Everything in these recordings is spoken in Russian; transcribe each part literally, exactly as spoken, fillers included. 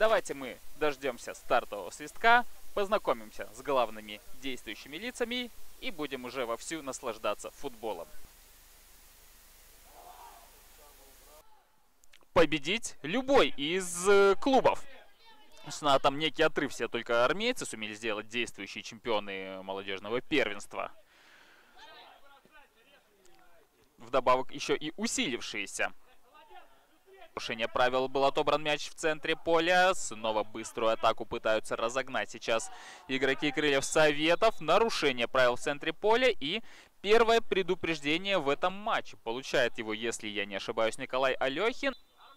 давайте мы дождемся стартового свистка, познакомимся с главными действующими лицами и будем уже вовсю наслаждаться футболом. Победить любой из э, клубов. На там некий отрыв все только армейцы сумели сделать, действующие чемпионы молодежного первенства. Вдобавок еще и усилившиеся. Нарушение правил, был отобран мяч в центре поля. Снова быструю атаку пытаются разогнать сейчас игроки Крыльев Советов. Нарушение правил в центре поля и первое предупреждение в этом матче. Получает его, если я не ошибаюсь, Николай Алехин.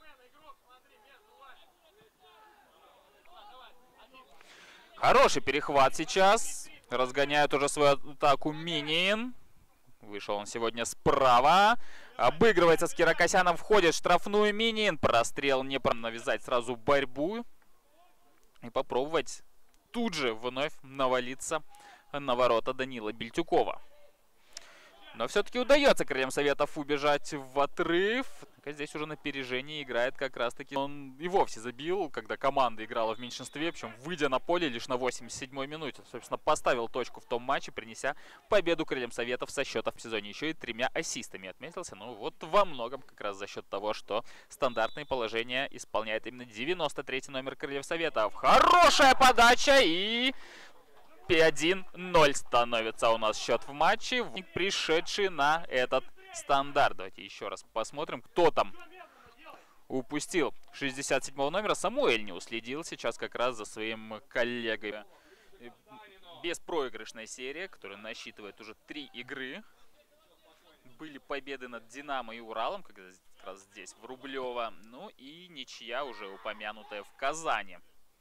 Хороший перехват сейчас. Разгоняет уже свою атаку Минин. Вышел он сегодня справа. Обыгрывается с Киракосяном. Входит в штрафную Минин. Прострел не про навязать сразу борьбу. И попробовать тут же вновь навалиться на ворота Данила Бельтюкова. Но все-таки удается Крыльям Советов убежать в отрыв. Здесь уже на опережении играет как раз-таки. Он и вовсе забил, когда команда играла в меньшинстве, причем выйдя на поле лишь на восемьдесят седьмой минуте. Собственно, поставил точку в том матче, принеся победу Крыльям Советов со счета в сезоне. Еще и тремя ассистами отметился. Ну вот во многом как раз за счет того, что стандартные положения исполняет именно девяносто третий номер Крыльев Советов. Хорошая подача и... один ноль становится у нас счет в матче, пришедший на этот стандарт. Давайте еще раз посмотрим, кто там упустил шестьдесят седьмого номера. Самуэль не уследил сейчас как раз за своим коллегой. Беспроигрышная серия, которая насчитывает уже три игры. Были победы над Динамо и Уралом, как раз здесь, в Рублево. Ну и ничья, уже упомянутая, в Казани.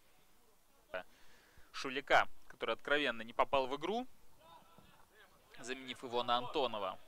Шулика, который откровенно не попал в игру, заменив его на Антонова.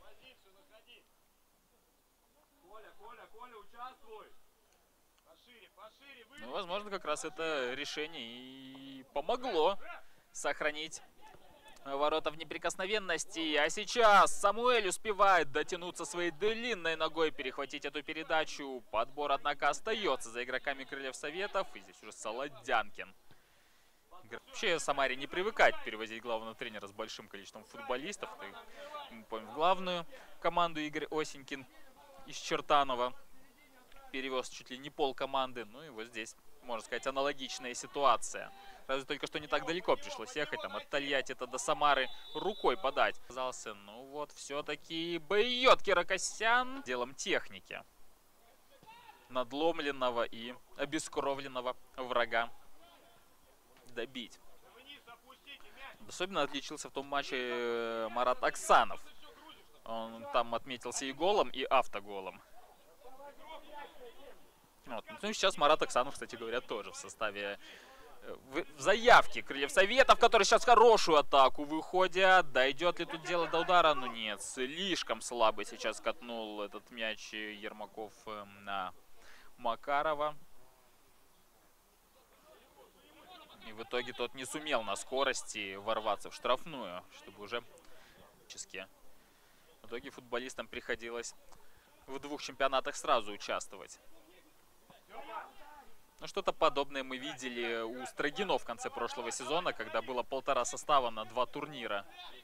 Ну, возможно, как раз это решение и помогло сохранить ворота в неприкосновенности. А сейчас Самуэль успевает дотянуться своей длинной ногой, перехватить эту передачу. Подбор, однако, остается за игроками Крыльев Советов. И здесь уже Солодянкин. Вообще Самаре не привыкать перевозить главного тренера с большим количеством футболистов. Мы помним, в главную команду Игорь Осенькин из Чертанова перевез чуть ли не пол команды. Ну и вот здесь, можно сказать, аналогичная ситуация. Разве только что не так далеко пришлось ехать, там от Тольятти-то до Самары рукой подать. Оказался, ну вот, все-таки бьет Киракосян делом техники надломленного и обескровленного врага добить. Особенно отличился в том матче Марат Аксанов. Он там отметился и голом, и автоголом. Вот. Ну, сейчас Марат Аксанов, кстати говоря, тоже в составе, в, в заявке Крыльев Советов, который сейчас хорошую атаку выходят. Дойдет ли тут дело до удара? Ну нет, слишком слабо сейчас катнул этот мяч Ермаков на Макарова. И в итоге тот не сумел на скорости ворваться в штрафную, чтобы уже... В итоге футболистам приходилось в двух чемпионатах сразу участвовать. Ну, что-то подобное мы видели у Строгино в конце прошлого сезона, когда было полтора состава на два турнира.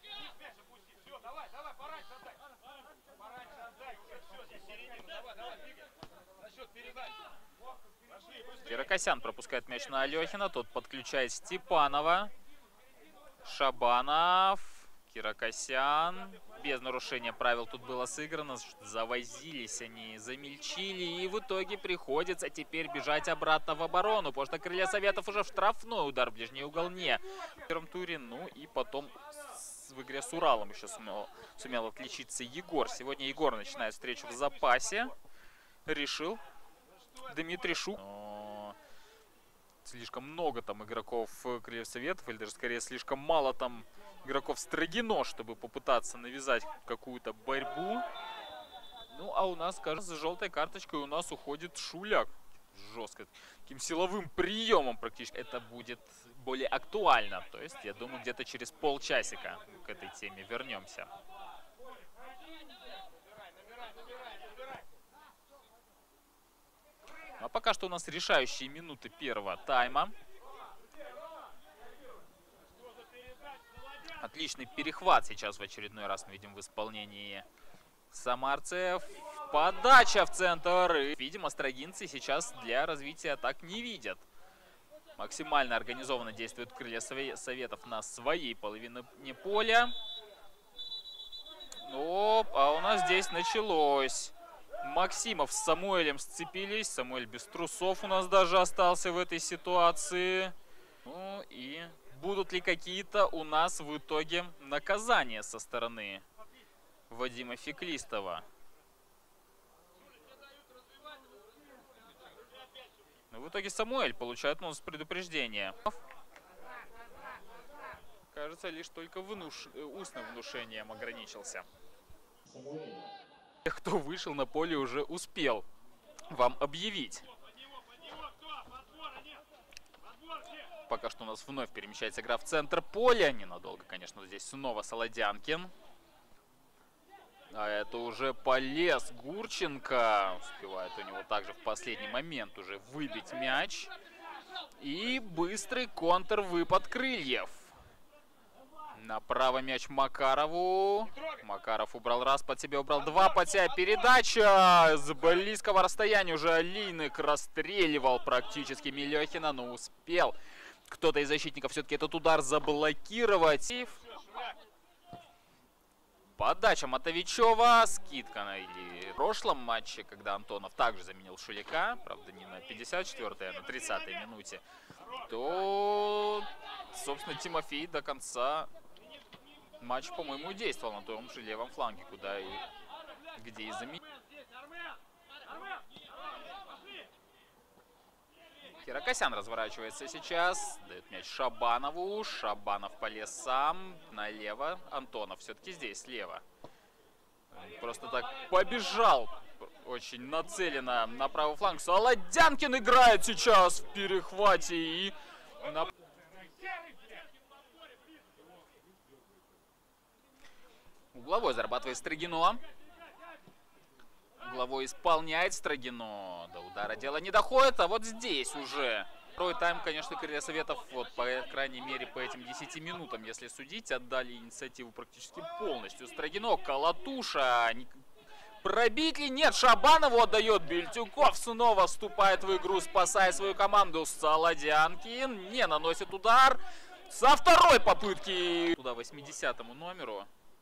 Киракосян пропускает мяч на Алехина. Тот подключает Степанова. Шабанов. Киракосян. Без нарушения правил тут было сыграно. Завозились они, замельчили. И в итоге приходится теперь бежать обратно в оборону. Потому что Крылья Советов уже в штрафной, удар в ближний угол не. В первом туре, ну и потом в игре с Уралом еще сумел, сумел отличиться Егор. Сегодня Егор начинает встречу в запасе. Решил Дмитрий Шук. Слишком много там игроков Крыльев Советов, или даже скорее слишком мало там игроков Строгино, чтобы попытаться навязать какую-то борьбу. Ну, а у нас, кажется, с желтой карточкой у нас уходит Шуляк. Жестко. Таким силовым приемом практически. Это будет более актуально. То есть, я думаю, где-то через полчасика к этой теме вернемся. А Пока что у нас решающие минуты первого тайма. Отличный перехват сейчас в очередной раз мы видим в исполнении самарцев. Подача в центр. И, видимо, строгинцы сейчас для развития атак не видят. Максимально организованно действуют крылья Советов на своей половине поля. Оп, а у нас здесь началось. Максимов с Самуэлем сцепились. Самуэль без трусов у нас даже остался в этой ситуации. Ну и будут ли какие-то у нас в итоге наказания со стороны Вадима Феклистова? Ну, в итоге Самуэль получает у нас предупреждение. Кажется, лишь только внуш... устным внушением ограничился. Тех, кто вышел на поле, уже успел вам объявить. Пока что у нас вновь перемещается игра в центр поля. Ненадолго, конечно, здесь снова Солодянкин. А это уже полез Гурченко. Успевает у него также в последний момент уже выбить мяч. И быстрый контрвыпад крыльев. Направо мяч Макарову. Макаров убрал раз, под себя убрал два, под себя передача. С близкого расстояния уже Алинык расстреливал практически Мелехина, но успел кто-то из защитников все-таки этот удар заблокировать. Подача Мотовичева. Скидка на или в прошлом матче, когда Антонов также заменил Шулика, правда не на пятьдесят четвёртой, а на тридцатой минуте, то, собственно, Тимофей до конца матч, по-моему, действовал на том же левом фланге, куда и где и заменил. Киракосян разворачивается сейчас, дает мяч Шабанову. Шабанов полез сам налево. Антонов все-таки здесь, слева. Просто так побежал. Очень нацеленно на правый фланг. Солодянкин играет сейчас в перехвате. И на... Угловой зарабатывает Строгино. Угловой исполняет Строгино. До удара дело не доходит, а вот здесь уже. Второй тайм, конечно, крылья Советов, вот, по крайней мере, по этим десяти минутам, если судить, отдали инициативу практически полностью. Строгино, Колотуша. Пробить ли? Нет, Шабанову отдает. Бельтюков снова вступает в игру, спасая свою команду. Солодянкин не наносит удар. Со второй попытки. Туда восьмидесятому номеру.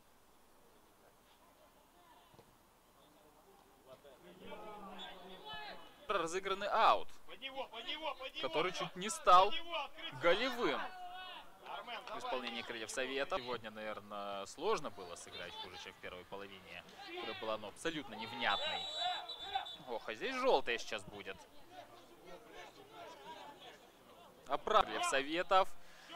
Разыгранный аут, который чуть не стал голевым в исполнении крыльев Совета. Сегодня, наверное, сложно было сыграть хуже, чем в первой половине, которая была, ну, абсолютно невнятной. Ох, а здесь желтая сейчас будет. А крыльев Советов.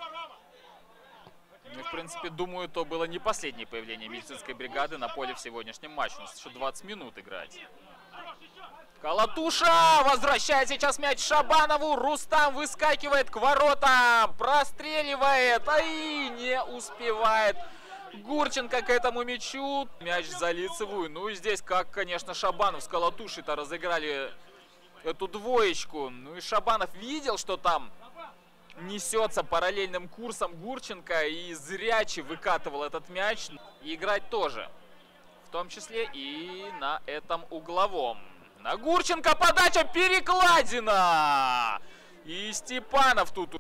Ну, в принципе, думаю, то было не последнее появление медицинской бригады на поле в сегодняшнем матче. У нас еще двадцать минут играть. Колотуша возвращает сейчас мяч Шабанову. Рустам выскакивает к воротам. Простреливает. Ай, не успевает Гурченко к этому мячу. Мяч за лицевую. Ну и здесь как, конечно, Шабанов с Колотушей-то разыграли эту двоечку. Ну и Шабанов видел, что там несется параллельным курсом Гурченко. И зряче выкатывал этот мяч. И играть тоже. В том числе и на этом угловом. На Гурченко подача, перекладина! И Степанов тут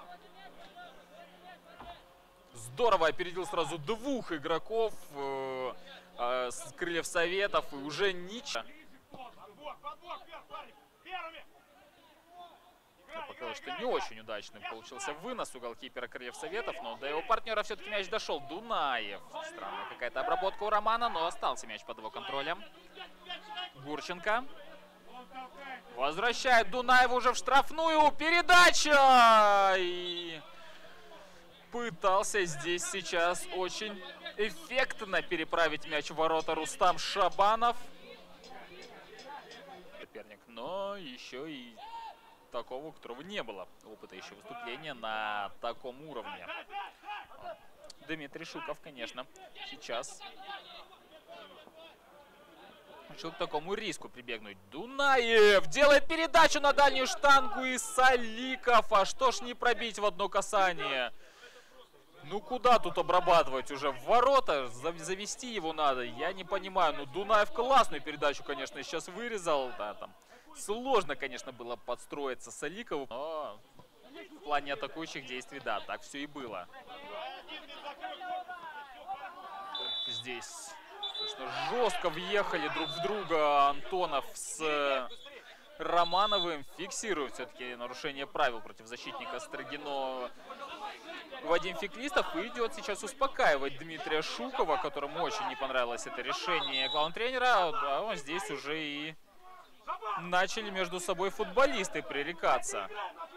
здорово опередил сразу двух игроков э, э, с крыльев Советов. И уже ничего. Показалось, что не очень удачным получился вынос у голкипера крыльев Советов, но до его партнера все-таки мяч дошел. Дунаев. Странная какая-то обработка у Романа, но остался мяч под его контролем. Гурченко возвращает Дунаева уже в штрафную. Передача! И пытался здесь сейчас очень эффектно переправить мяч в ворота Рустам Шабанов. Соперник, но еще и такого, у которого не было опыта еще выступления на таком уровне. Дмитрий Шуков, конечно, сейчас решил к такому риску прибегнуть. Дунаев делает передачу на дальнюю штангу, и Саликов. А что ж не пробить в одно касание? Ну куда тут обрабатывать уже? В ворота завести его надо. Я не понимаю. Ну Дунаев классную передачу, конечно, сейчас вырезал. Да, там сложно, конечно, было подстроиться Саликову. Но в плане атакующих действий, да, так все и было. Здесь, конечно, жестко въехали друг в друга Антонов с Романовым. Фиксирует все-таки нарушение правил против защитника Строгино Вадим Феклистов. И идет сейчас успокаивать Дмитрия Шукова, которому очень не понравилось это решение главного тренера. А он здесь уже и начали между собой футболисты пререкаться.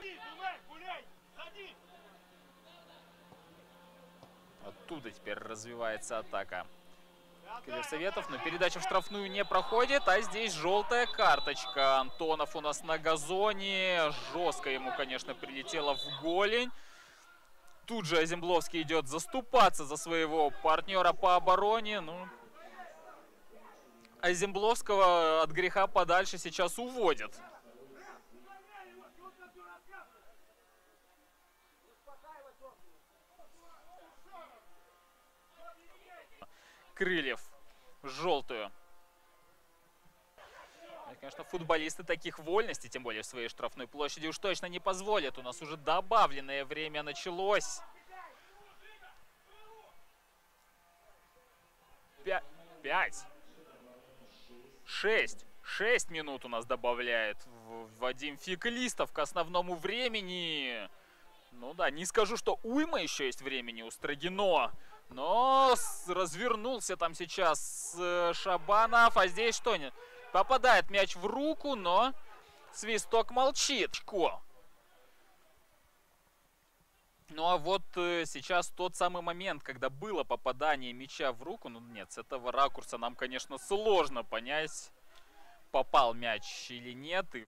Оттуда теперь развивается атака Советов, но передача в штрафную не проходит, а здесь желтая карточка. Антонов у нас на газоне, жестко ему, конечно, прилетело в голень. Тут же Азембловский идет заступаться за своего партнера по обороне. Ну, Азембловского от греха подальше сейчас уводят. Крыльев желтую. И, конечно, футболисты таких вольностей, тем более в своей штрафной площади, уж точно не позволят. У нас уже добавленное время началось. Пя- Пять. Шесть. Шесть минут у нас добавляет Вадим Феклистов к основному времени. Ну да, не скажу, что уйма еще есть времени у Строгино. Но развернулся там сейчас Шабанов. А здесь что? Попадает мяч в руку, но свисток молчит. Ну а вот сейчас тот самый момент, когда было попадание мяча в руку. Ну нет, с этого ракурса нам, конечно, сложно понять, попал мяч или нет. И